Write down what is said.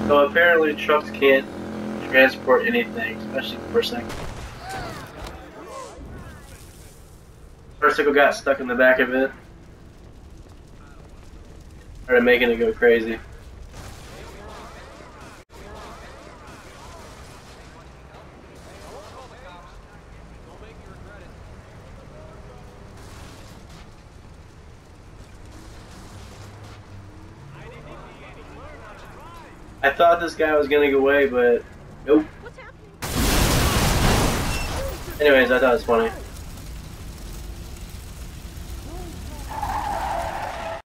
So apparently trucks can't transport anything, especially the motorcycle. Motorcycle got stuck in the back of it. Started making it go crazy. I thought this guy was gonna get away, but nope. Anyways, I thought it was funny.